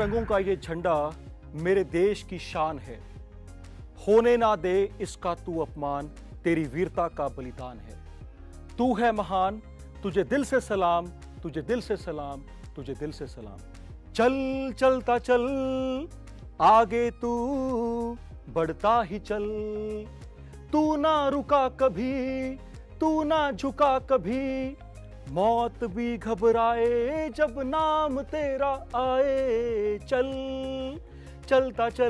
रंगों का ये झंडा मेरे देश की शान है, होने ना दे इसका तू अपमान, तेरी वीरता का बलिदान है। तू है महान, तुझे दिल से सलाम, तुझे दिल से सलाम, तुझे दिल से सलाम। चल चलता चल आगे तू बढ़ता ही चल, तू ना रुका कभी, तू ना झुका कभी, मौत भी घबराए जब नाम तेरा आए। चल चलता चल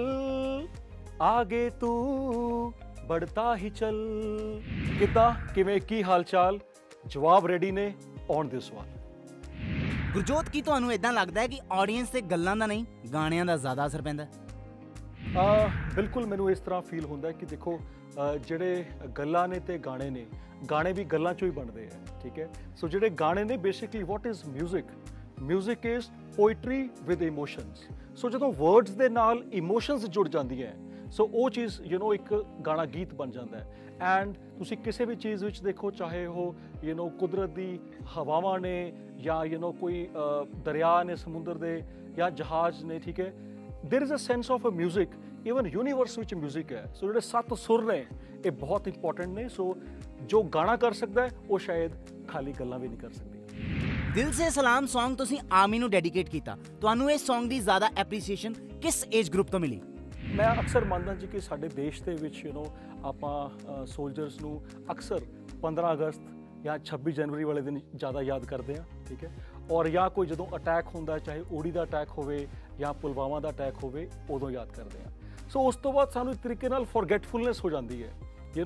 आगे तू बढ़ता ही चल। कितना किवें की हाल चाल, जवाब रेडी ने ऑन दिस सवाल। गुरजोत की ਤੁਹਾਨੂੰ ਇਦਾਂ ਲੱਗਦਾ ਹੈ ਕਿ ਆਡੀਅנס ਤੇ ਗੱਲਾਂ ਦਾ ਨਹੀਂ ਗਾਣਿਆਂ ਦਾ ਜ਼ਿਆਦਾ ਅਸਰ ਪੈਂਦਾ? ਬਿਲਕੁਲ ਮੈਨੂੰ ਇਸ ਤਰ੍ਹਾਂ ਫੀਲ ਹੁੰਦਾ ਕਿ ਦੇਖੋ ਜਿਹੜੇ ਗੱਲਾਂ ਨੇ ਤੇ ਗਾਣੇ ਨੇ, ਗਾਣੇ ਵੀ ਗੱਲਾਂ ਚੋਂ ਹੀ ਬਣਦੇ ਆ, ਠੀਕ ਹੈ। ਸੋ ਜਿਹੜੇ ਗਾਣੇ ਨੇ basically what is music, music is poetry with emotions. So ਜਦੋਂ ਵਰਡਸ ਦੇ ਨਾਲ ਇਮੋਸ਼ਨਸ ਜੁੜ ਜਾਂਦੀਆਂ ਸੋ ਉਹ ਚੀਜ਼ ਇੱਕ ਗਾਣਾ ਗੀਤ ਬਣ ਜਾਂਦਾ ਹੈ। ਐਂਡ ਤੁਸੀਂ ਕਿਸੇ ਵੀ ਚੀਜ਼ ਵਿੱਚ ਦੇਖੋ, ਚਾਹੇ ਉਹ ਕੁਦਰਤ ਦੀ ਹਵਾਵਾਂ ਨੇ ਜਾਂ ਕੋਈ ਦਰਿਆ ਨੇ ਸਮੁੰਦਰ ਦੇ ਜਾਂ ਜਹਾਜ਼ ਨੇ, ਠੀਕ ਹੈ। There is a sense of a music, even universe विच म्यूजिक है। सो जो 7 सुर ने ये बहुत इंपॉर्टेंट ने। सो जो गाना कर सकता है वो शायद खाली गल्लां भी नहीं कर सकती। दिल से सलाम सॉन्ग तुसीं आर्मी नूं डेडिकेट कीता, तुहानूं इस सॉन्ग दी ज़्यादा एप्रीसीएशन किस एज ग्रुप तो मिली? मैं अक्सर मानदा जी कि साडे देश दे विच आपां सोल्जर्स नूं अक्सर 15 अगस्त या 26 जनवरी वाले दिन ज़्यादा याद करते हैं, ठीक है। और या कोई जो अटैक होंदा, चाहे उड़ी का अटैक होवे या पुलवामा का अटैक होवे, उदों याद करते हैं। सो उस तो बाद सानू एक तरीके नाल फॉरगेटफुलनेस हो जाती है,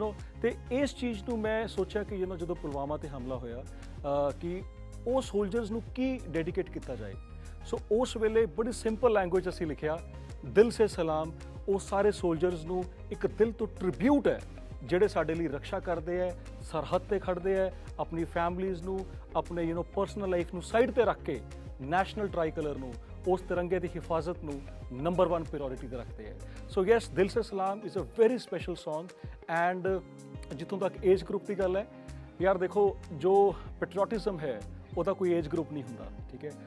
तो इस चीज़ नूं मैं सोचा कि जो पुलवामा ते हमला होया कि वो सोल्जर्स नूं की डेडिकेट किया जाए। सो उस वेले बड़ी सिंपल लैंग्वेज असीं लिखिया, दिल से सलाम। वो सारे सोल्जर्स नूं एक दिल तो ट्रिब्यूट है ਜਿਹੜੇ ਸਾਡੇ ਲਈ रक्षा करते हैं, सरहद ते खड़ते हैं, अपनी फैमिलीज़ नूं, अपने परसनल लाइफ नूं साइड ते रख के नैशनल ट्राई कलर नूं, उस तिरंगे की हिफाजत नूं नंबर 1 प्रायोरिटी ते रखते हैं। So yes, Dil Se Salaam is a very special song. And जितों तक एज ग्रुप की गल है, यार देखो जो पेट्रियाटिज्म है ਉਹਦਾ कोई एज ग्रुप नहीं ਹੁੰਦਾ, ठीक है।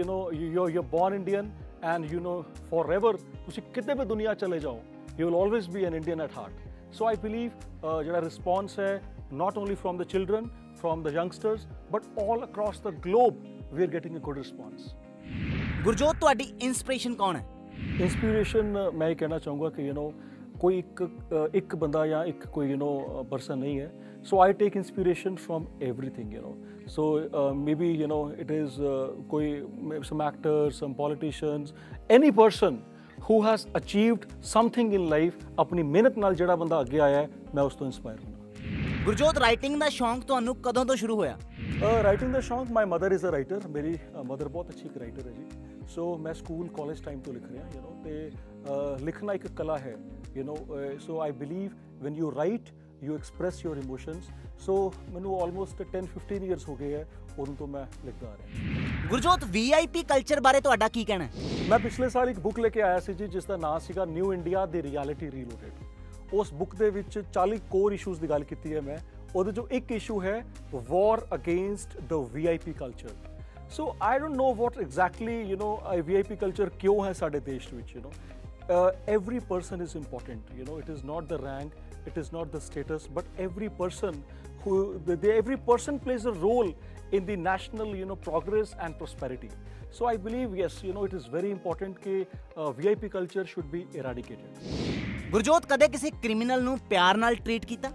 ਉਹ you're born Indian and forever ਤੁਸੀਂ ਕਿਤੇ ਵੀ ਦੁਨੀਆ ਚਲੇ ਜਾਓ, you will always be an Indian at heart. So I believe ਜਿਹੜਾ response ਹੈ not only from the children, from the youngsters, but all across the globe we are getting a good response. Gurjot ਤੁਹਾਡੀ inspiration ਕੌਣ ਹੈ? Inspiration मैं ये कहना चाहूँगा कि कोई एक बंदा या एक कोई पर्सन नहीं है। So I take inspiration from everything, so may be it is कोई some actors, some politicians, any person who has achieved something in life, अपनी मेहनत नाल जिहड़ा बंदा अगे आया है, मैं उस तो इंस्पायर हूँ। गुरजोत, राइटिंग का शौक तुहानूं कदों तो शुरू होया? राइटिंग का शौक, my mother is a writer, मेरी मदर बहुत अच्छी एक राइटर है जी। सो मैं स्कूल कॉलेज टाइम तो लिख रहा तो लिखना एक कला है, so I believe when you write you express your emotions. So मैनू ऑलमोस्ट 10-15 ईयर्स हो गए हैं, उदों तो मैं लिखता आ रहा। गुरजोत, VIP कल्चर बारे तुहाडा की कहना है? मैं पिछले साल एक बुक लेके आया सी जी, जिसका नाम सीगा New India the reality reloaded. उस बुक दे विच 40 कोर इशूज़ की गल की है मैं। उहदे जो एक इशू है war against the VIP culture. So I don't know what exactly VIP culture क्यों है साडे देश विच। Every person is important, it is not the rank, it is not the status, but every person plays a role in the national progress and prosperity. So I believe yes, it is very important कि VIP culture should be eradicated. Gurjot, कदे किसी criminal नूं प्यार नाल treat कीता?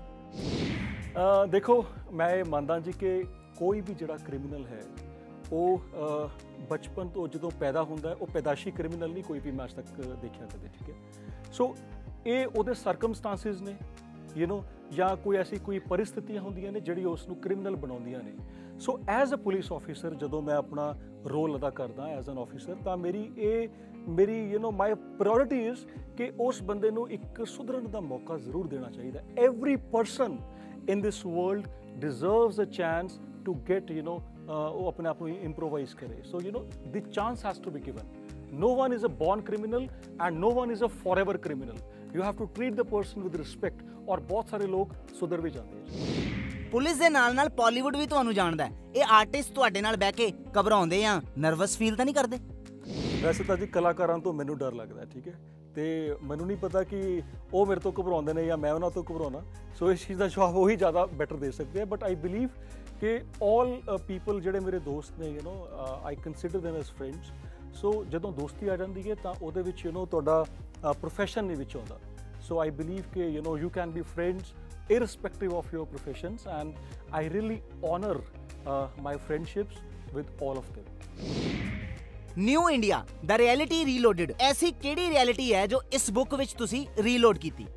देखो मैं मानदा जी कि कोई भी जिहड़ा क्रिमिनल है वो बचपन तो जो पैदा होंदा है वो पैदाशी क्रिमिनल नहीं कोई भी मैं आज तक देखा कदे, ठीक है। सो ये ਉਹਦੇ ਸਰਕਮਸਟੈਂਸਿਸ ਨੇ ਜਾਂ ਕੋਈ ਐਸੀ ਕੋਈ परिस्थितियां ਹੁੰਦੀਆਂ ਨੇ ਜਿਹੜੀ ਉਸ ਨੂੰ ਕ੍ਰਿਮੀਨਲ ਬਣਾਉਂਦੀਆਂ ਨੇ। So as a police officer ਜਦੋਂ ਮੈਂ ਆਪਣਾ ਰੋਲ ਅਦਾ ਕਰਦਾ ਐਜ਼ ਐਨ ਆਫੀਸਰ, ਤਾਂ ਮੇਰੀ ਮਾਈ ਪ੍ਰਾਇੋਰਟੀ ਇਜ਼ ਕਿ ਉਸ ਬੰਦੇ ਨੂੰ ਇੱਕ ਸੁਧਰਨ ਦਾ ਮੌਕਾ ਜ਼ਰੂਰ ਦੇਣਾ ਚਾਹੀਦਾ। Every person in this world deserves a chance to get ਉਹ ਆਪਣੇ ਆਪ ਨੂੰ ਇੰਪਰੋਵਾਈਜ਼ ਕਰੇ। So the chance has to be given. No one is a born criminal and no one is a forever criminal. You have to treat the person with respect. और बहुत सारे लोग सुधर भी जाते हैं। पुलिस दे नाल नाल बॉलीवुड भी तुहानूं जानदा है। ये आर्टिस्ट तुहाडे नाल बैठ के घबराउंदे या नर्वस फील तां नहीं करदे? ਵੈਸੇ ਤਾਂ ਜੀ ਕਲਾਕਾਰਾਂ ਤੋਂ ਮੈਨੂੰ ਡਰ ਲੱਗਦਾ, ਠੀਕ ਹੈ, ਤੇ ਮੈਨੂੰ ਨਹੀਂ ਪਤਾ ਕਿ ਉਹ ਮੇਰੇ ਤੋਂ ਘਬਰਾਉਂਦੇ ਨੇ ਜਾਂ ਮੈਂ ਉਹਨਾਂ ਤੋਂ ਘਬਰਾਉਣਾ। ਸੋ ਇਸ ਚੀਜ਼ ਦਾ ਜਵਾਬ ਉਹੀ ਜ਼ਿਆਦਾ ਬੈਟਰ ਦੇ ਸਕਦੇ ਆ। ਬਟ ਆਈ ਬਿਲੀਵ ਕਿ ਆਲ ਪੀਪਲ ਜਿਹੜੇ ਮੇਰੇ ਦੋਸਤ ਨੇ, I consider them as friends। So ਜਦੋਂ ਦੋਸਤੀ ਆ ਜਾਂਦੀ ਹੈ ਤਾਂ ਉਹਦੇ ਵਿੱਚ ਤੁਹਾਡਾ ਪ੍ਰੋਫੈਸ਼ਨ ਨਹੀਂ ਵਿੱਚ ਆਉਂਦਾ। ਸੋ ਆਈ ਬਿਲੀਵ ਕਿ you can be friends irrespective of your professions, and I really honor my friendships with all of them। New India ਦਾ ਰਿਐਲਿਟੀ ਰੀਲੋਡਡ, ਐਸੀ ਕਿਹੜੀ ਰਿਐਲਿਟੀ ਹੈ ਜੋ ਇਸ ਬੁੱਕ ਵਿੱਚ ਤੁਸੀਂ ਰੀਲੋਡ ਕੀਤੀ?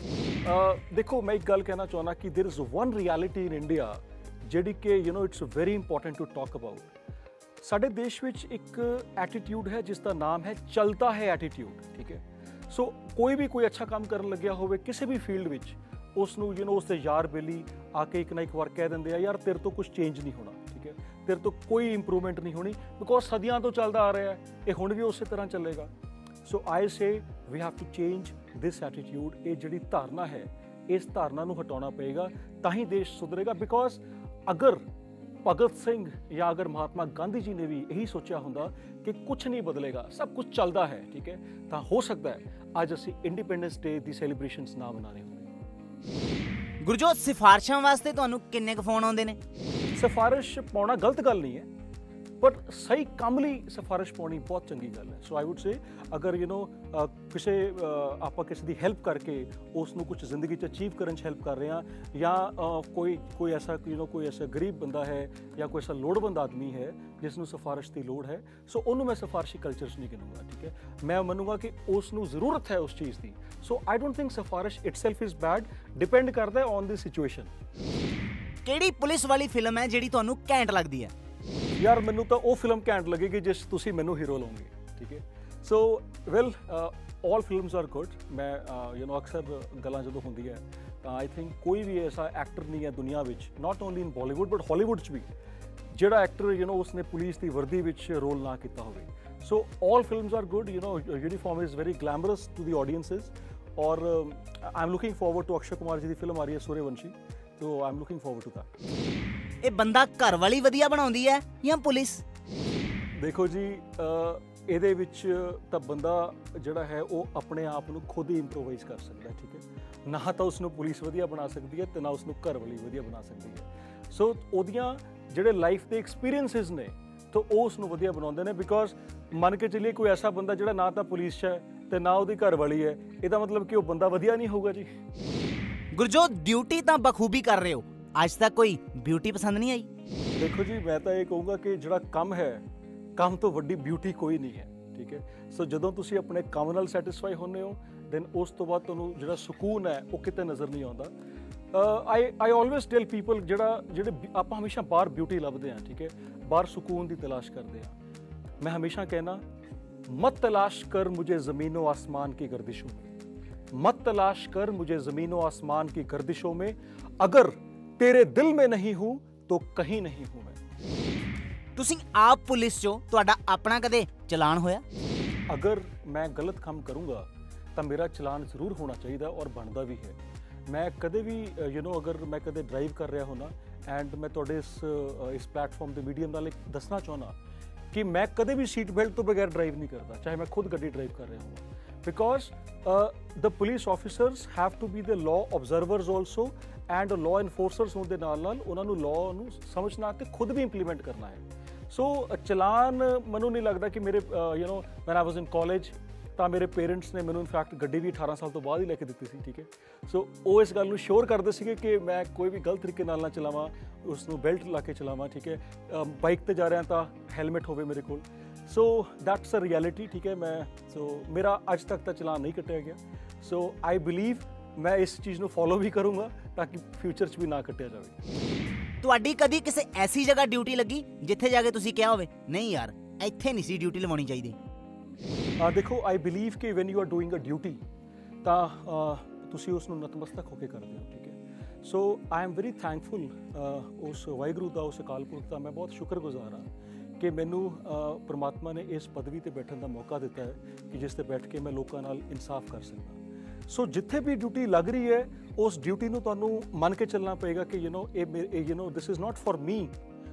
ਦੇਖੋ ਮੈਂ ਇੱਕ ਗੱਲ ਕਹਿਣਾ ਚਾਹੁੰਦਾ ਕਿ there is one reality in India ਜਿਹੜੀ ਕਿ it's very important to talk about। ਸਾਡੇ ਦੇਸ਼ ਵਿੱਚ ਇੱਕ ਐਟੀਟਿਊਡ ਹੈ ਜਿਸ ਦਾ ਨਾਮ ਹੈ ਚਲਤਾ ਹੈ ਐਟੀਟਿਊਡ, ਠੀਕ ਹੈ। ਸੋ ਕੋਈ ਵੀ ਕੋਈ ਅੱਛਾ ਕੰਮ ਕਰਨ ਲੱਗਿਆ ਹੋਵੇ ਕਿਸੇ ਵੀ ਫੀਲਡ ਵਿੱਚ, ਉਸ ਨੂੰ ਉਸ ਦੇ ਯਾਰ ਬੇਲੀ ਆ ਕੇ ਇੱਕ ਨਾ ਇੱਕ ਵਾਰ ਕਹਿ ਦਿੰਦੇ ਆ, ਯਾਰ ਤੇਰੇ ਤੋਂ ਕੁਝ ਚੇਂਜ ਨਹੀਂ ਹੋਣਾ, ਠੀਕ ਹੈ, ਤੇਰੇ ਤੋਂ ਕੋਈ ਇੰਪਰੂਵਮੈਂਟ ਨਹੀਂ ਹੋਣੀ, ਬਿਕੋਜ਼ ਸਦੀਆਂ ਤੋਂ ਚੱਲਦਾ ਆ ਰਿਹਾ ਹੈ, ਇਹ ਹੁਣ ਵੀ ਉਸੇ ਤਰ੍ਹਾਂ ਚੱਲੇਗਾ। So I say we have to change this attitude. ਇਹ ਜਿਹੜੀ ਧਾਰਨਾ ਹੈ, ਇਸ ਧਾਰਨਾ ਨੂੰ ਹਟਾਉਣਾ ਪਏਗਾ, ਤਾਂ ਹੀ ਦੇਸ਼ ਸੁਧਰੇਗਾ। ਬਿਕੋਜ਼ ਅਗਰ ਭਗਤ ਸਿੰਘ ਜਾਂ ਅਗਰ ਮਹਾਤਮਾ ਗਾਂਧੀ ਜੀ ਨੇ ਵੀ ਇਹੀ ਸੋਚਿਆ ਹੁੰਦਾ ਕਿ ਕੁਝ ਨਹੀਂ ਬਦਲੇਗਾ, ਸਭ ਕੁਝ ਚੱਲਦਾ ਹੈ, ਠੀਕ ਹੈ, ਤਾਂ ਹੋ ਸਕਦਾ ਹੈ ਅੱਜ ਅਸੀਂ ਇੰਡੀਪੈਂਡੈਂਸ ਡੇ ਦੀ ਸੈਲੀਬ੍ਰੇਸ਼ਨਸ ਨਾ ਮਨਾਉਣੇ ਹੁੰਦੇ। ਗੁਰਜੋਤ, ਸਿਫਾਰਿਸ਼ਾਂ ਵਾਸਤੇ ਤੁਹਾਨੂੰ ਕਿੰਨੇ ਕੁ ਫੋਨ ਆਉਂਦੇ ਨੇ? ਸਿਫਾਰਿਸ਼ ਪਾਉਣਾ ਗਲਤ ਗੱਲ ਨਹੀਂ ਹੈ, ਬਟ ਸਹੀ ਕੰਮ ਲਈ ਸਿਫਾਰਿਸ਼ ਪਾਉਣੀ ਬਹੁਤ ਚੰਗੀ ਗੱਲ ਹੈ। ਸੋ ਆਈ ਵੁੱਡ ਸੇ ਅਗਰ ਕਿਸੇ ਆਪਾਂ ਕਿਸੇ ਦੀ ਹੈਲਪ ਕਰਕੇ ਉਸ ਨੂੰ ਕੁਝ ਜ਼ਿੰਦਗੀ 'ਚ ਅਚੀਵ ਕਰਨ 'ਚ ਹੈਲਪ ਕਰ ਰਹੇ ਹਾਂ, ਜਾਂ ਕੋਈ ਐਸਾ ਕੋਈ ਐਸਾ ਗਰੀਬ ਬੰਦਾ ਹੈ ਜਾਂ ਕੋਈ ਐਸਾ ਲੋੜਵੰਦ ਆਦਮੀ ਹੈ ਜਿਸ ਨੂੰ ਸਿਫਾਰਿਸ਼ ਦੀ ਲੋੜ ਹੈ, ਸੋ ਉਹਨੂੰ ਮੈਂ ਸਿਫਾਰਿਸ਼ੀ ਕਲਚਰ 'ਚ ਨਹੀਂ ਗਿਣੂੰਗਾ, ਠੀਕ ਹੈ। ਮੈਂ ਮੰਨੂੰਗਾ ਕਿ ਉਸ ਨੂੰ ਜ਼ਰੂਰਤ ਹੈ ਉਸ ਚੀਜ਼ ਦੀ। ਸੋ ਆਈ ਡੋਂਟ ਥਿੰਕ ਸਿਫਾਰਿਸ਼ ਇਟਸੈਲਫ ਇਜ਼ ਬੈਡ, ਡਿਪੈਂਡ ਕਰਦਾ ਔਨ ਦੀ ਸਿਚੁਏਸ਼ਨ। ਕਿਹੜੀ ਪੁਲਿਸ ਵਾਲੀ ਫਿਲਮ ਹੈ ਜਿਹੜੀ ਤੁਹਾਨੂੰ ਘੈਂਟ ਲੱਗਦੀ ਹੈ? ਯਾਰ ਮੈਨੂੰ ਤਾਂ ਉਹ ਫਿਲਮ ਘੈਂਟ ਲੱਗੇਗੀ ਜਿਸ ਤੁਸੀਂ ਮੈਨੂੰ ਹੀਰੋ ਲਾਉਂਗੇ, ਠੀਕ ਹੈ। So well all films are good. ਮੈਂ ਅਕਸਰ ਗੱਲਾਂ ਜਦੋਂ ਹੁੰਦੀ ਹੈ ਤਾਂ ਆਈ ਥਿੰਕ ਕੋਈ ਵੀ ਐਸਾ ਐਕਟਰ ਨਹੀਂ ਹੈ ਦੁਨੀਆ ਵਿੱਚ, not only in Bollywood but Hollywood 'ਚ ਵੀ, ਜਿਹੜਾ ਐਕਟਰ ਉਸਨੇ ਪੁਲਿਸ ਦੀ ਵਰਦੀ ਵਿੱਚ ਰੋਲ ਨਾ ਕੀਤਾ ਹੋਵੇ। So all films are good. Uniform is very glamorous to the audiences. और I am looking forward to Akshay Kumar ji की फिल्म आ रही है सूर्यवंशी, तो I am looking forward to that. ਇਹ ਬੰਦਾ ਘਰ ਵਾਲੀ ਵਧੀਆ ਬਣਾਉਂਦੀ ਹੈ ਜਾਂ ਪੁਲਿਸ? ਦੇਖੋ ਜੀ, ਇਹਦੇ ਵਿੱਚ ਤਾਂ ਬੰਦਾ ਜਿਹੜਾ ਹੈ ਉਹ ਆਪਣੇ ਆਪ ਨੂੰ ਖੁਦ ਹੀ ਇੰਪਰੋਵਾਈਜ਼ ਕਰ ਸਕਦਾ ਹੈ, ਠੀਕ ਹੈ। ਨਾ ਤਾਂ ਉਸ ਨੂੰ ਪੁਲਿਸ ਵਧੀਆ ਬਣਾ ਸਕਦੀ ਹੈ ਤੇ ਨਾ ਉਸ ਨੂੰ ਘਰ ਵਾਲੀ ਵਧੀਆ ਬਣਾ ਸਕਦੀ ਹੈ। ਸੋ ਉਹਦੀਆਂ ਜਿਹੜੇ ਲਾਈਫ ਦੇ ਐਕਸਪੀਰੀਅੰਸਿਸ ਨੇ ਤਾਂ ਉਹ ਉਸ ਨੂੰ ਵਧੀਆ ਬਣਾਉਂਦੇ ਨੇ। ਬਿਕੋਜ਼ ਮੰਨ ਕੇ ਚੱਲੀਏ ਕੋਈ ਐਸਾ ਬੰਦਾ ਜਿਹੜਾ ਨਾ ਤਾਂ ਪੁਲਿਸ 'ਚ ਹੈ ਤੇ ਨਾ ਉਹਦੀ ਘਰ ਵਾਲੀ ਹੈ, ਇਹਦਾ ਮਤਲਬ ਕਿ ਉਹ ਬੰਦਾ ਵਧੀਆ ਨਹੀਂ ਹੋਊਗਾ ਜੀ। ਗੁਰਜੋਤ, ਡਿਊਟੀ ਤਾਂ ਬਖੂਬੀ ਕਰ ਰਹੇ ਹੋ, ਅੱਜ ਤੱਕ ਕੋਈ ਬਿਊਟੀ ਪਸੰਦ ਨਹੀਂ ਆਈ? ਦੇਖੋ ਜੀ, ਮੈਂ ਤਾਂ ਇਹ ਕਹੂੰਗਾ ਕਿ ਜਿਹੜਾ ਕੰਮ ਹੈ, ਕੰਮ ਤੋਂ ਵੱਡੀ ਬਿਊਟੀ ਕੋਈ ਨਹੀਂ ਹੈ, ਠੀਕ ਹੈ। ਸੋ ਜਦੋਂ ਤੁਸੀਂ ਆਪਣੇ ਕੰਮ ਨਾਲ ਸੈਟੀਸਫਾਈ ਹੁੰਦੇ ਹੋ, ਦੈਨ ਉਸ ਤੋਂ ਬਾਅਦ ਤੁਹਾਨੂੰ ਜਿਹੜਾ ਸਕੂਨ ਹੈ ਉਹ ਕਿਤੇ ਨਜ਼ਰ ਨਹੀਂ ਆਉਂਦਾ। ਆਈ ਆਲਵੇਜ਼ ਟੈਲ ਪੀਪਲ ਜਿਹੜੇ ਆਪਾਂ ਹਮੇਸ਼ਾ ਬਾਹਰ ਬਿਊਟੀ ਲੱਭਦੇ ਹਾਂ, ਠੀਕ ਹੈ, ਬਾਹਰ ਸਕੂਨ ਦੀ ਤਲਾਸ਼ ਕਰਦੇ ਹਾਂ। ਮੈਂ ਹਮੇਸ਼ਾ ਕਹਿਣਾ, मत तलाश कर मुझे ज़मीनों आसमान की गर्दिशों में, मत तलाश कर मुझे ज़मीनों आसमान की गर्दिशों में, अगर तेरे दिल में नहीं हूँ तो कहीं नहीं हूँ मैं। ਤੁਸੀਂ ਆਪ ਪੁਲਿਸ 'ਚੋਂ, ਤੁਹਾਡਾ ਆਪਣਾ ਕਦੇ ਚਲਾਨ ਹੋਇਆ? ਅਗਰ ਮੈਂ ਗਲਤ ਕੰਮ ਕਰੂੰਗਾ ਤਾਂ ਮੇਰਾ ਚਲਾਨ ਜ਼ਰੂਰ ਹੋਣਾ ਚਾਹੀਦਾ ਔਰ ਬਣਦਾ ਵੀ ਹੈ। ਮੈਂ ਕਦੇ ਵੀ ਅਗਰ ਮੈਂ ਕਦੇ ਡਰਾਈਵ ਕਰ ਰਿਹਾ ਹੋਣਾ, ਐਂਡ ਮੈਂ ਤੁਹਾਡੇ ਇਸ ਪਲੇਟਫਾਰਮ ਦੇ ਮੀਡੀਅਮ ਨਾਲ ਦੱਸਣਾ ਚਾਹੁੰਦਾ ਕਿ ਮੈਂ ਕਦੇ ਵੀ ਸੀਟ ਬੈਲਟ ਤੋਂ ਬਗੈਰ ਡਰਾਈਵ ਨਹੀਂ ਕਰਦਾ, ਚਾਹੇ ਮੈਂ ਖੁਦ ਗੱਡੀ ਡਰਾਈਵ ਕਰ ਰਿਹਾ ਹਾਂ। Because the police officers have to be the law observers also, and law enforcers ਹੋਣ ਦੇ ਨਾਲ ਉਹਨਾਂ ਨੂੰ ਲਾਅ ਨੂੰ ਸਮਝਣਾ ਤੇ ਖੁਦ ਵੀ ਇੰਪਲੀਮੈਂਟ ਕਰਨਾ ਹੈ। ਸੋ ਚਲਾਨ ਮੈਨੂੰ ਨਹੀਂ ਲੱਗਦਾ ਕਿ ਮੇਰੇ ਵੈਨ ਆਈ ਵਾਜ਼ ਇਨ ਕਾਲਜ ਤਾਂ ਮੇਰੇ ਪੇਰੈਂਟਸ ਨੇ ਮੈਨੂੰ ਇਨਫੈਕਟ ਗੱਡੀ ਵੀ 18 ਸਾਲ ਤੋਂ ਬਾਅਦ ਹੀ ਲੈ ਕੇ ਦਿੱਤੀ ਸੀ, ਠੀਕ ਹੈ। ਸੋ ਉਹ ਇਸ ਗੱਲ ਨੂੰ ਸ਼ੋਰ ਕਰਦੇ ਸੀਗੇ ਕਿ ਮੈਂ ਕੋਈ ਵੀ ਗਲਤ ਤਰੀਕੇ ਨਾਲ ਨਾ ਚਲਾਵਾਂ, ਉਸ ਨੂੰ ਬੈਲਟ ਲਾ ਕੇ ਚਲਾਵਾਂ, ਠੀਕ ਹੈ। ਬਾਈਕ 'ਤੇ ਜਾ ਰਿਹਾ ਤਾਂ ਹੈਲਮਟ ਹੋਵੇ ਮੇਰੇ ਕੋਲ। ਸੋ ਦੈਟਸ ਅ ਰਿਐਲਿਟੀ, ਠੀਕ ਹੈ। ਮੇਰਾ ਅੱਜ ਤੱਕ ਤਾਂ ਚਲਾਨ ਨਹੀਂ ਕੱਟਿਆ ਗਿਆ। ਸੋ ਆਈ ਬਿਲੀਵ ਮੈਂ ਇਸ ਚੀਜ਼ ਨੂੰ ਫੋਲੋ ਵੀ ਕਰੂੰਗਾ ਤਾਂ ਕਿ ਫਿਊਚਰ 'ਚ ਵੀ ਨਾ ਕੱਟਿਆ ਜਾਵੇ। ਤੁਹਾਡੀ ਕਦੀ ਕਿਸੇ ਐਸੀ ਜਗ੍ਹਾ ਡਿਊਟੀ ਲੱਗੀ ਜਿੱਥੇ ਜਾ ਕੇ ਤੁਸੀਂ ਕਿਹਾ ਹੋਵੇ, ਨਹੀਂ ਯਾਰ ਇੱਥੇ ਨਹੀਂ ਸੀ ਡਿਊਟੀ ਲਵਾਉਣੀ ਚਾਹੀਦੀ? ਦੇਖੋ, ਆਈ ਬਿਲੀਵ ਕਿ when you are doing a duty ਤਾਂ ਤੁਸੀਂ ਉਸ ਨੂੰ ਨਤਮਸਤਕ ਹੋ ਕੇ ਕਰਦੇ ਹੋ, ਠੀਕ ਹੈ। So I am very thankful ਉਸ ਵਾਹਿਗੁਰੂ ਦਾ, ਉਸ ਅਕਾਲ ਪੁਰਖ ਦਾ ਮੈਂ ਬਹੁਤ ਸ਼ੁਕਰਗੁਜ਼ਾਰ ਹਾਂ ਕਿ ਮੈਨੂੰ ਪਰਮਾਤਮਾ ਨੇ ਇਸ ਪਦਵੀ 'ਤੇ ਬੈਠਣ ਦਾ ਮੌਕਾ ਦਿੱਤਾ ਹੈ ਕਿ ਜਿਸ 'ਤੇ ਬੈਠ ਕੇ ਮੈਂ ਲੋਕਾਂ ਨਾਲ ਇਨਸਾਫ ਕਰ ਸਕਦਾ। ਸੋ ਜਿੱਥੇ ਵੀ ਡਿਊਟੀ ਲੱਗ ਰਹੀ ਹੈ, ਉਸ ਡਿਊਟੀ ਨੂੰ ਤੁਹਾਨੂੰ ਮੰਨ ਕੇ ਚੱਲਣਾ ਪਏਗਾ ਕਿ this is not for me,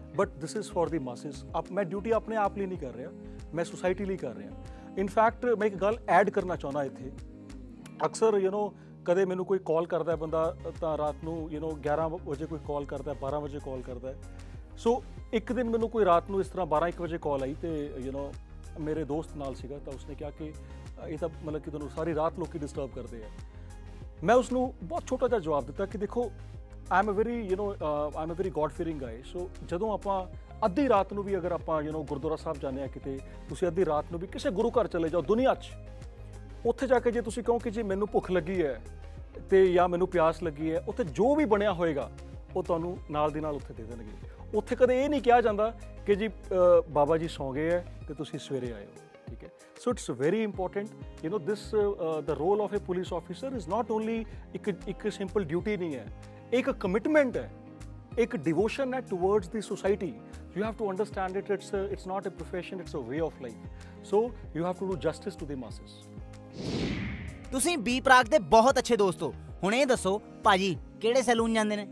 but this is for the masses. अब मैं ड्यूटी अपने आप लिए नहीं कर रहा, मैं सोसाइटी लिए कर रहा। इनफैक्ट मैं एक गल ऐड करना चाहना इत्थे, अक्सर कदे मैनू कोई कॉल करता है बंदा तो रात को 11 बजे कोई कॉल करता है, 12 बजे कॉल करता है। सो एक दिन मैनू कोई रात को इस तरह 12-1 बजे कॉल आई तो मेरे दोस्त नाल सीगा, तो उसने कहा कि ये तो मतलब कि तुहानू सारी रात लोग डिस्टर्ब करते हैं। मैं उसनू बहुत छोटा जिहा जवाब दिता कि देखो I am a very god fearing guy. So जदों आपां अद्धी रात को भी अगर आपां गुरुद्वारा साहब जाने किते, तुसीं अद्धी रात को भी किसी गुरु घर चले जाओ दुनिया उत्थे जाके जे तुसीं कहो कि जी मैनू भुख लगी है तो या मैनू प्यास लगी है, उत्थे जो भी बनया होएगा वो तुहानू नाल दी नाल उत्थे दे देणगे। उत्थे कदे ये नहीं कहा जाता कि जी बाबा जी सौ गए है तो तुसीं सवेरे आए हो, ठीक है। So it's very important this the role of a police officer is not only एक सिंपल ड्यूटी नहीं है, एक कमिटमेंट है, एक डिवोशन है towards the society. You have to understand it, it's not a profession, it's a way of life. So you have to do justice to the masses. ਤੁਸੀਂ ਬੀ ਪ੍ਰਾਕ ਦੇ ਬਹੁਤ ਅੱਛੇ ਦੋਸਤ ਹੋ, ਹੁਣ ਇਹ ਦੱਸੋ ਭਾਜੀ ਕਿਹੜੇ ਸੈਲੂਨ ਜਾਂਦੇ ਨੇ?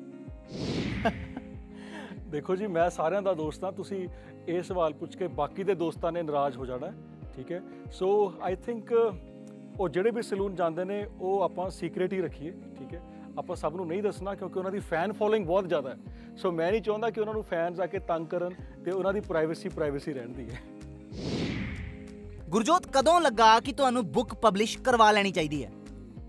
देखो जी मैं सारिਆਂ ਦਾ ਦੋਸਤ ਹਾਂ, ਤੁਸੀਂ ਇਹ ਸਵਾਲ ਪੁੱਛ ਕੇ ਬਾਕੀ ਦੇ ਦੋਸਤਾਂ ਨੇ ਨਾਰਾਜ਼ ਹੋ ਜਾਣਾ, ਠੀਕ ਹੈ। ਸੋ ਆਈ ਥਿੰਕ ਉਹ ਜਿਹੜੇ ਵੀ ਸੈਲੂਨ ਜਾਂਦੇ ਨੇ ਉਹ ਆਪਾਂ ਸੀਕ੍ਰੇਟ ਹੀ ਰੱਖੀਏ, ਠੀਕ ਹੈ। ਆਪਾਂ ਸਭ ਨੂੰ ਨਹੀਂ ਦੱਸਣਾ ਕਿਉਂਕਿ ਉਹਨਾਂ ਦੀ ਫੈਨ ਫੋਲੋਇੰਗ ਬਹੁਤ ਜ਼ਿਆਦਾ ਹੈ। ਸੋ ਮੈਂ ਨਹੀਂ ਚਾਹੁੰਦਾ ਕਿ ਉਹਨਾਂ ਨੂੰ ਫੈਨਸ ਆ ਕੇ ਤੰਗ ਕਰਨ ਤੇ ਉਹਨਾਂ ਦੀ ਪ੍ਰਾਈਵੇਸੀ ਰਹਿੰਦੀ ਹੈ। ਗੁਰਜੋਤ ਕਦੋਂ ਲੱਗਾ ਕਿ ਤੁਹਾਨੂੰ ਬੁੱਕ ਪਬਲਿਸ਼ ਕਰਵਾ ਲੈਣੀ ਚਾਹੀਦੀ ਹੈ?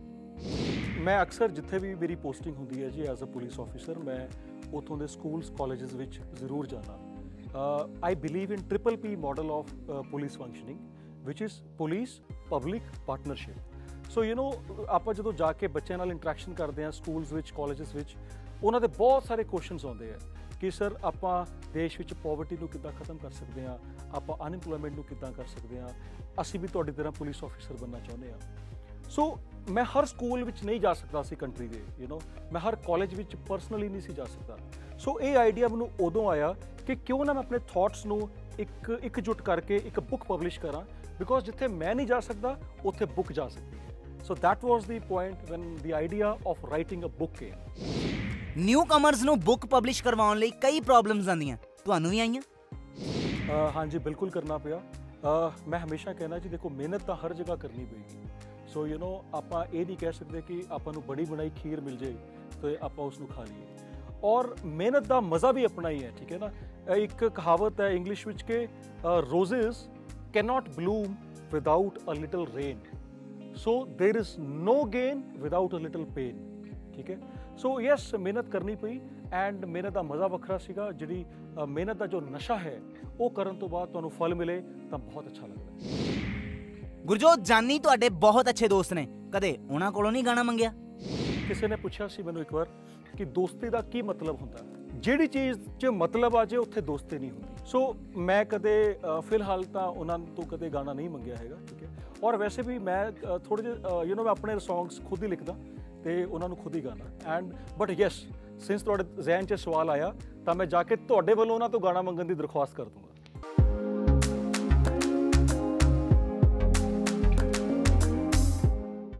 ਮੈਂ ਅਕਸਰ ਜਿੱਥੇ ਵੀ ਮੇਰੀ ਪੋਸਟਿੰਗ ਹੁੰਦੀ ਹੈ ਜੀ ਐਜ਼ ਅ ਪੁਲਿਸ ਆਫਿਸਰ, ਮੈਂ ਉੱਥੋਂ ਦੇ ਸਕੂਲਸ ਕਾਲਜਸ ਵਿੱਚ ਜ਼ਰੂਰ ਜਾਣਾ। I believe in PPP model of police functioning ਵਿਚ is police public partnership. So ਆਪਾਂ ਜਦੋਂ ਜਾ ਕੇ ਬੱਚਿਆਂ ਨਾਲ ਇੰਟਰੈਕਸ਼ਨ ਕਰਦੇ ਹਾਂ ਸਕੂਲਸ ਵਿੱਚ, ਕਾਲਜਸ ਵਿੱਚ, ਉਹਨਾਂ ਦੇ ਬਹੁਤ ਸਾਰੇ ਕੁਐਸਚਨਸ ਆਉਂਦੇ ਆ ਕਿ ਸਰ ਆਪਾਂ ਦੇਸ਼ ਵਿੱਚ ਪੋਵਰਟੀ ਨੂੰ ਕਿੱਦਾਂ ਖਤਮ ਕਰ ਸਕਦੇ ਹਾਂ, ਆਪਾਂ ਅਨਇੰਪਲੋਇਮੈਂਟ ਨੂੰ ਕਿੱਦਾਂ ਕਰ ਸਕਦੇ ਹਾਂ, ਅਸੀਂ ਵੀ ਤੁਹਾਡੀ ਤਰ੍ਹਾਂ ਪੁਲਿਸ ਆਫਿਸਰ ਬਣਨਾ ਚਾਹੁੰਦੇ ਹਾਂ। ਸੋ ਮੈਂ ਹਰ ਸਕੂਲ ਵਿੱਚ ਨਹੀਂ ਜਾ ਸਕਦਾ ਸੀ ਕੰਟਰੀ ਦੇ, ਮੈਂ ਹਰ ਕਾਲਜ ਵਿੱਚ ਪਰਸਨਲੀ ਨਹੀਂ ਸੀ ਜਾ ਸਕਦਾ। ਸੋ ਇਹ ਆਈਡੀਆ ਮੈਨੂੰ ਉਦੋਂ ਆਇਆ ਕਿ ਕਿਉਂ ਨਾ ਮੈਂ ਆਪਣੇ ਥਾਟਸ ਨੂੰ ਇਕਜੁੱਟ ਕਰਕੇ ਇੱਕ ਬੁੱਕ ਪਬਲਿਸ਼ ਕਰਾਂ, ਬਿਕੋਜ਼ ਜਿੱਥੇ ਮੈਂ ਨਹੀਂ ਜਾ ਸਕਦਾ ਉੱਥੇ ਬੁੱਕ ਜਾ ਸਕਦੀ ਹੈ। So that was the point when the idea of writing a book came. New comers ਨੂੰ ਬੁੱਕ ਪਬਲਿਸ਼ ਕਰਵਾਉਣ ਲਈ ਕਈ ਪ੍ਰੋਬਲਮਸ ਆਉਂਦੀਆਂ, ਤੁਹਾਨੂੰ ਵੀ ਆਈਆਂ? ਹਾਂਜੀ ਬਿਲਕੁਲ ਕਰਨਾ ਪਿਆ। ਮੈਂ ਹਮੇਸ਼ਾ ਕਹਿਣਾ ਜੀ ਦੇਖੋ ਮਿਹਨਤ ਤਾਂ ਹਰ ਜਗ੍ਹਾ ਕਰਨੀ ਪਏਗੀ। ਸੋ ਆਪਾਂ ਇਹ ਨਹੀਂ ਕਹਿ ਸਕਦੇ ਕਿ ਆਪਾਂ ਨੂੰ ਬਣੀ ਬਣਾਈ ਖੀਰ ਮਿਲ ਜਾਏ ਤੇ ਆਪਾਂ ਉਸ ਨੂੰ ਖਾ ਲਈਏ, ਔਰ ਮਿਹਨਤ ਦਾ ਮਜ਼ਾ ਵੀ ਆਪਣਾ ਹੀ ਹੈ, ਠੀਕ ਹੈ ਨਾ। ਇੱਕ ਕਹਾਵਤ ਹੈ ਇੰਗਲਿਸ਼ ਵਿੱਚ ਕਿ ਰੋਜ਼ਸ cannot bloom without a little rain, so there is no gain without a little pain, ਠੀਕ ਹੈ। ਸੋ ਯੈਸ ਮਿਹਨਤ ਕਰਨੀ ਪਈ ਐਂਡ ਮਿਹਨਤ ਦਾ ਮਜ਼ਾ ਵੱਖਰਾ ਸੀਗਾ। ਜਿਹੜੀ ਮਿਹਨਤ ਦਾ ਜੋ ਨਸ਼ਾ ਹੈ ਉਹ ਕਰਨ ਤੋਂ ਬਾਅਦ ਤੁਹਾਨੂੰ ਫਲ ਮਿਲੇ ਤਾਂ ਬਹੁਤ ਅੱਛਾ ਲੱਗਦਾ। ਗੁਰਜੋਤ ਜਾਨੀ ਤੁਹਾਡੇ ਬਹੁਤ ਅੱਛੇ ਦੋਸਤ ਨੇ, ਕਦੇ ਉਹਨਾਂ ਕੋਲੋਂ ਨਹੀਂ ਗਾਣਾ ਮੰਗਿਆ? ਕਿਸੇ ਨੇ ਪੁੱਛਿਆ ਸੀ ਮੈਨੂੰ ਇੱਕ ਵਾਰ ਕਿ ਦੋਸਤੀ ਦਾ ਕੀ ਮਤਲਬ ਹੁੰਦਾ, ਜਿਹੜੀ ਚੀਜ਼ 'ਚ ਮਤਲਬ ਆ ਜੇ ਉੱਥੇ ਦੋਸਤੀ ਨਹੀਂ ਹੁੰਦੀ। ਸੋ ਮੈਂ ਕਦੇ ਫਿਲਹਾਲ ਤਾਂ ਉਹਨਾਂ ਤੋਂ ਕਦੇ ਗਾਣਾ ਨਹੀਂ ਮੰਗਿਆ ਹੈਗਾ, ਠੀਕ ਹੈ। ਔਰ ਵੈਸੇ ਵੀ ਮੈਂ ਥੋੜ੍ਹੇ ਜਿਹੇ ਮੈਂ ਆਪਣੇ ਸੌਂਗਸ ਖੁਦ ਹੀ ਲਿਖਦਾ ਤੇ ਉਹਨਾਂ ਨੂੰ ਖੁਦ ਹੀ ਗਾਣਾ। ਐਂਡ ਬਟ ਯੈਸ ਸਿੰਸ ਤੁਹਾਡੇ ਜ਼ਹਿਨ 'ਚ ਸਵਾਲ ਆਇਆ ਤਾਂ ਮੈਂ ਜਾ ਕੇ ਤੁਹਾਡੇ ਵੱਲੋਂ ਉਹਨਾਂ ਤੋਂ ਗਾਣਾ ਮੰਗਣ ਦੀ ਦਰਖਾਸਤ ਕਰ ਦੂੰਗਾ।